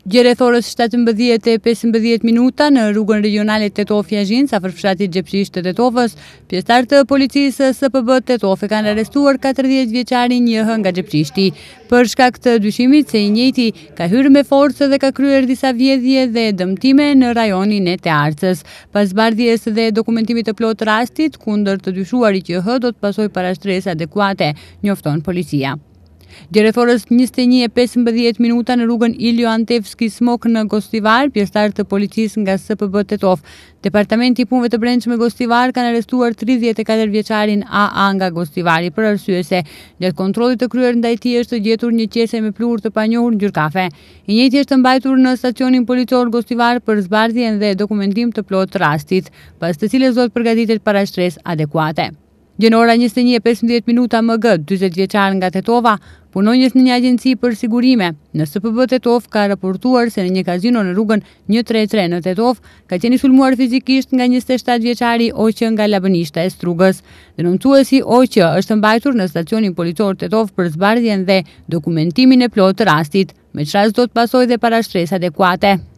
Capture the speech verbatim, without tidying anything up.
Gjereth orës shtatëmbëdhjetë e pesëmbëdhjetë minuta në rrugën regionale Tetovë-Fiazhin, afër fshatit Gjepshisht të Tetovës, pjesëtar të policisë S P B Tetovë kanë arrestuar katërdhjetë vjeçarin J H nga Gjepshishti për shkak të dyshimit se i njëjti ka hyrë me forcë dhe ka kryer disa vjedhje dhe dëmtime në rajonin e Tearcës. Pas zbardhjes dhe dokumentimit të plotë rastit kundër të dyshuarit J H do të pasojë parashtresë adekuate, njofton policia. Gjereth orës njëzet e një e pesëmbëdhjetë minuta në rrugën Iljo Antevski Smok në Gostivar, pjesëtar të policisë nga S P B Tetovë, Departamenti i Punëve të Brendshme Gostivar kanë arrestuar tridhjetë e katër vjeçarin A A nga Gostivari për arsye se gjatë kontrollit të kryer ndaj tij është gjetur një qese me pluhur të panjohur ngjyrë kafe. I njëjti është mbajtur në stacionin policor Gostivar për zbardhjen dhe dokumentim të plotë rastit, pas të cilës do të përgatitet parashtresë adekuate. Gjën ora njëzet e një e pesëmbëdhjetë minuta M G, dyzet vjeçar nga Tetova, punonjës në një agjenci për sigurime në S P B Tetovë ka raportuar se në një kazino në rrugën njëzet e tre në Tetovë ka qenë i sulmuar fizikisht nga njëzet e shtatë vjeçari O Q nga Labënishta e Strugës. Denoncuesi O Q është mbajtur në stacionin policor Tetovë për zbardhjen dhe dokumentimin e plotë të rastit, me çfarë do të pasojë dhe parashtresë adekuate.